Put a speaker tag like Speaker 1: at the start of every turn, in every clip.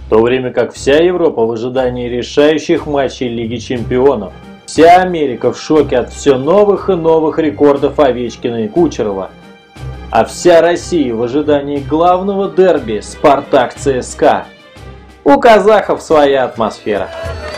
Speaker 1: В то время как вся Европа в ожидании решающих матчей Лиги Чемпионов. Вся Америка в шоке от все новых и новых рекордов Овечкина и Кучерова. А вся Россия в ожидании главного дерби Спартак-ЦСКА. У казахов своя атмосфера.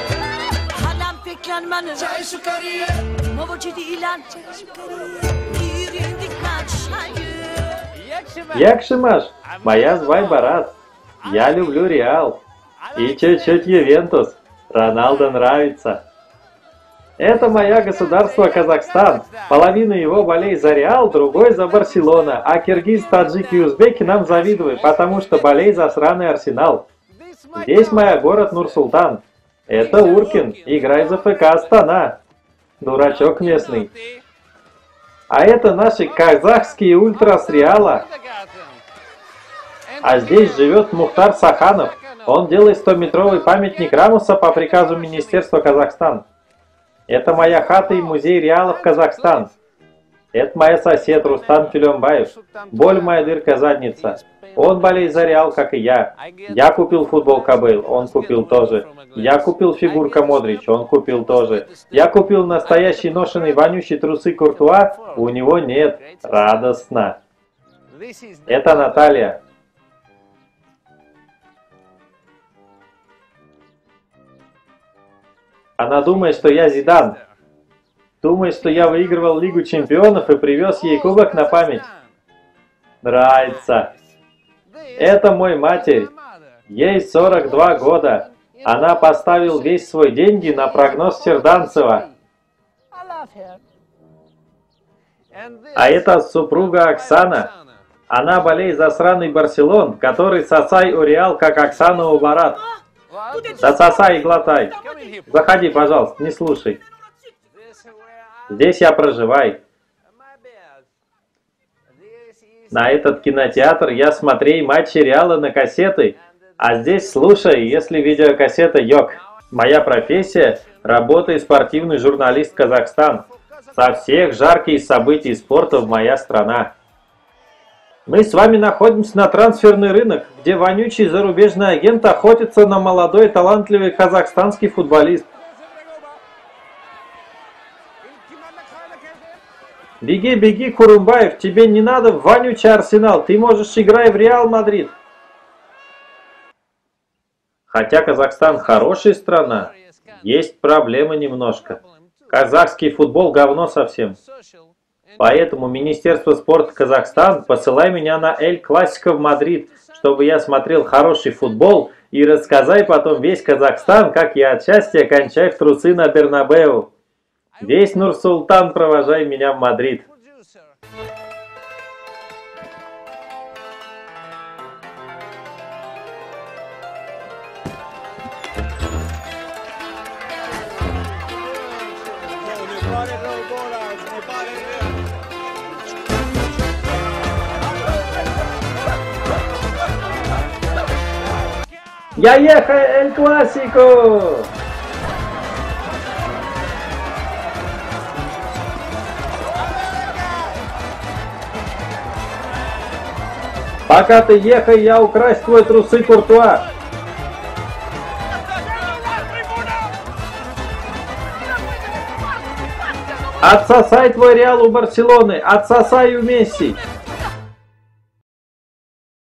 Speaker 1: Якшимаш, моя звай Барат. Я люблю Реал. И чуть-чуть Ювентус. Роналдо нравится. Это мое государство Казахстан. Половина его болеет за Реал, другой за Барселона. А киргиз, таджики и узбеки нам завидуют, потому что болеет за сраный Арсенал. Здесь моя город Нур-Султан. Это Уркин. Играй за ФК Астана. Дурачок местный. А это наши казахские ультрас Реала. А здесь живет Мухтар Саханов. Он делает 100-метровый памятник Рамуса по приказу Министерства Казахстан. Это моя хата и музей Реала в Казахстан. Это моя сосед Рустам Тюлембаев. Боль моя дырка задница. Он болеет за Реал, как и я. Я купил футбол Кабейл, он купил тоже. Я купил фигурка Модрич, он купил тоже. Я купил настоящий ношеный вонючий трусы Куртуа, у него нет. Радостно. Это Наталья. Она думает, что я Зидан. Думает, что я выигрывал Лигу Чемпионов и привез ей кубок на память. Нравится. Это мой матерь. Ей 42 года. Она поставила весь свой деньги на прогноз Серданцева. А это супруга Оксана. Она болеет за сраный Барселон, который сосай у Реал, как Оксана у Барат. Да сосай и глотай. Заходи, пожалуйста, не слушай. Здесь я проживаю. На этот кинотеатр я смотрю матчи Реала на кассеты, а здесь слушай, если видеокассета йог. Моя профессия – работа и спортивный журналист Казахстан. Со всех жарких событий спорта в моя страна. Мы с вами находимся на трансферный рынок, где вонючий зарубежный агент охотится на молодой талантливый казахстанский футболист. Беги, беги, Курумбаев, тебе не надо в вонючий Арсенал, ты можешь играть в Реал Мадрид. Хотя Казахстан хорошая страна, есть проблемы немножко. Казахский футбол говно совсем. Поэтому Министерство спорта Казахстан посылай меня на Эль Классико в Мадрид, чтобы я смотрел хороший футбол и рассказай потом весь Казахстан, как я от счастья кончаю в трусы на Бернабеу. Весь Нур-Султан провожай меня в Мадрид. Я ехал Эль Классико! Пока ты ехал, я украсть твой трусы Куртуа. Отсосай твой Реал у Барселоны, отсосай у Месси.